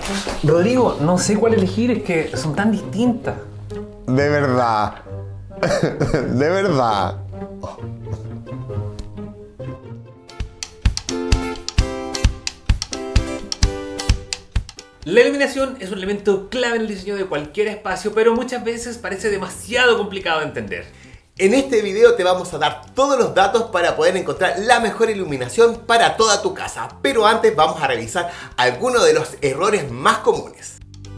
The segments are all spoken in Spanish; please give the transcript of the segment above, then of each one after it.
Rodrigo, no sé cuál elegir, es que son tan distintas. De verdad. De verdad. La iluminación es un elemento clave en el diseño de cualquier espacio, pero muchas veces parece demasiado complicado de entender. En este video te vamos a dar todos los datos para poder encontrar la mejor iluminación para toda tu casa. Pero antes vamos a revisar algunos de los errores más comunes.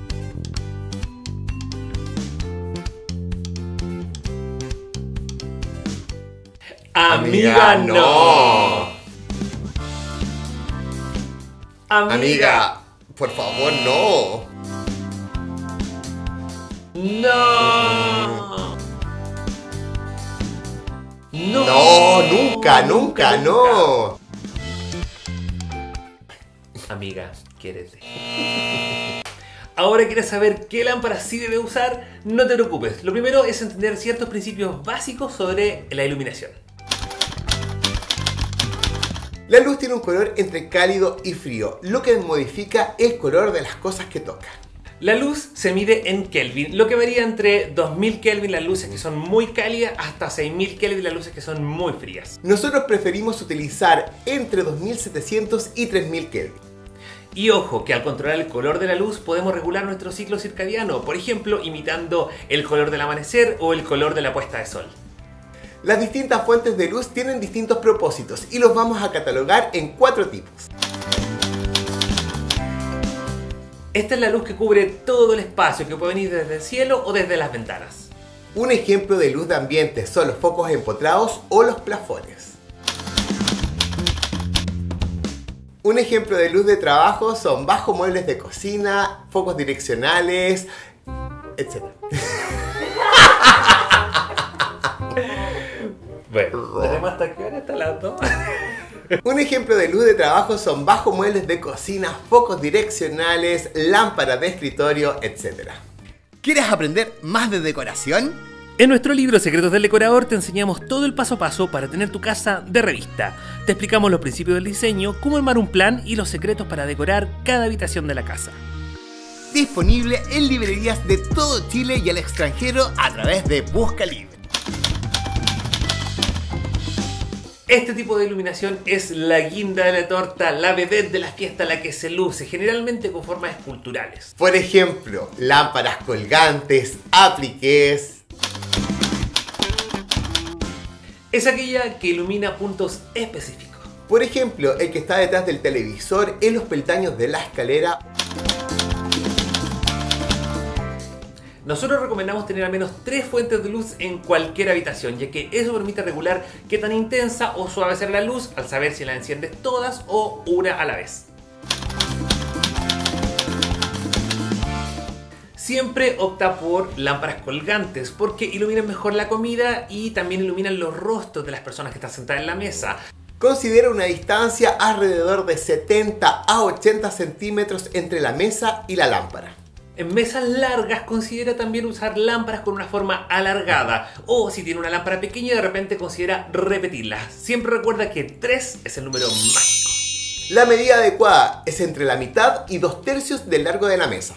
Amiga, no. Amiga, por favor, no. No. No, nunca, no. Amiga, quiérete. Ahora quieres saber qué lámpara sí debe usar, no te preocupes. Lo primero es entender ciertos principios básicos sobre la iluminación. La luz tiene un color entre cálido y frío, lo que modifica el color de las cosas que tocan. La luz se mide en Kelvin, lo que varía entre 2000 Kelvin las luces que son muy cálidas hasta 6000 Kelvin las luces que son muy frías. Nosotros preferimos utilizar entre 2700 y 3000 Kelvin. Y ojo, que al controlar el color de la luz podemos regular nuestro ciclo circadiano, por ejemplo, imitando el color del amanecer o el color de la puesta de sol. Las distintas fuentes de luz tienen distintos propósitos y los vamos a catalogar en 4 tipos. Esta es la luz que cubre todo el espacio, que puede venir desde el cielo o desde las ventanas. Un ejemplo de luz de ambiente son los focos empotrados o los plafones. Un ejemplo de luz de trabajo son bajo muebles de cocina, focos direccionales, etc. Bueno, ¿tenemos hasta qué hora está hablando? Un ejemplo de luz de trabajo son bajo muebles de cocina, focos direccionales, lámparas de escritorio, etc. ¿Quieres aprender más de decoración? En nuestro libro Secretos del Decorador te enseñamos todo el paso a paso para tener tu casa de revista. Te explicamos los principios del diseño, cómo armar un plan y los secretos para decorar cada habitación de la casa. Disponible en librerías de todo Chile y al extranjero a través de Busca Libre. Este tipo de iluminación es la guinda de la torta, la vedette de la fiesta, la que se luce, generalmente con formas esculturales. Por ejemplo, lámparas colgantes, apliques. Es aquella que ilumina puntos específicos. Por ejemplo, el que está detrás del televisor, en los peldaños de la escalera. Nosotros recomendamos tener al menos 3 fuentes de luz en cualquier habitación, ya que eso permite regular qué tan intensa o suave será la luz al saber si la enciendes todas o una a la vez. Siempre opta por lámparas colgantes porque iluminan mejor la comida y también iluminan los rostros de las personas que están sentadas en la mesa. Considera una distancia alrededor de 70 a 80 centímetros entre la mesa y la lámpara. En mesas largas considera también usar lámparas con una forma alargada, o si tiene una lámpara pequeña de repente considera repetirlas. Siempre recuerda que 3 es el número mágico. La medida adecuada es entre la mitad y 2/3 del largo de la mesa.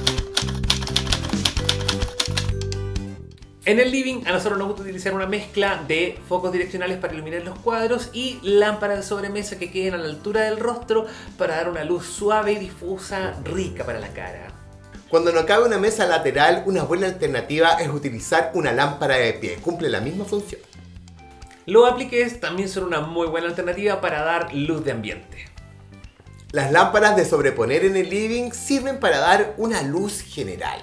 En el living a nosotros nos gusta utilizar una mezcla de focos direccionales para iluminar los cuadros y lámparas de sobremesa que queden a la altura del rostro para dar una luz suave y difusa, rica para la cara. Cuando no cabe una mesa lateral, una buena alternativa es utilizar una lámpara de pie. Cumple la misma función. Los apliques también son una muy buena alternativa para dar luz de ambiente. Las lámparas de sobreponer en el living sirven para dar una luz general.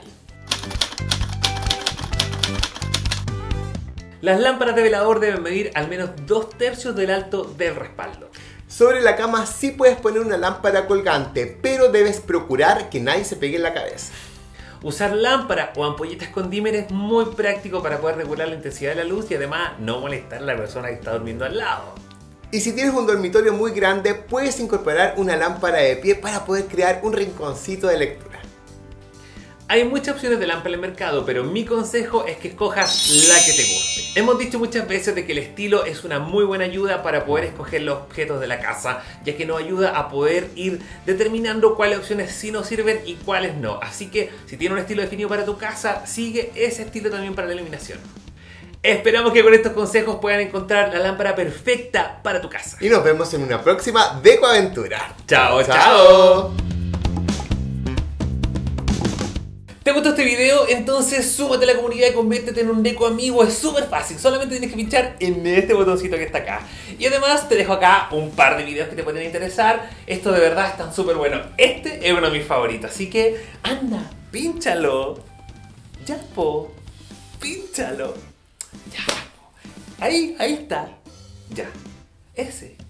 Las lámparas de velador deben medir al menos 2/3 del alto del respaldo. Sobre la cama sí puedes poner una lámpara colgante, pero debes procurar que nadie se pegue en la cabeza. Usar lámparas o ampolletas con dimmer es muy práctico para poder regular la intensidad de la luz y además no molestar a la persona que está durmiendo al lado. Y si tienes un dormitorio muy grande, puedes incorporar una lámpara de pie para poder crear un rinconcito de lectura. Hay muchas opciones de lámpara en el mercado, pero mi consejo es que escojas la que te guste. Hemos dicho muchas veces de que el estilo es una muy buena ayuda para poder escoger los objetos de la casa, ya que nos ayuda a poder ir determinando cuáles opciones sí nos sirven y cuáles no. Así que si tienes un estilo definido para tu casa, sigue ese estilo también para la iluminación. Esperamos que con estos consejos puedan encontrar la lámpara perfecta para tu casa. Y nos vemos en una próxima Decoaventura. ¡Chao, chao! ¿Te gustó este video? Entonces súmate a la comunidad y conviértete en un deco amigo. Es súper fácil, solamente tienes que pinchar en este botoncito que está acá. Y además te dejo acá un par de videos que te pueden interesar. Estos de verdad están súper buenos. Este es uno de mis favoritos, así que anda, pínchalo. Ya, po. Pínchalo. Ya, po. Ahí está. Ya. Ese.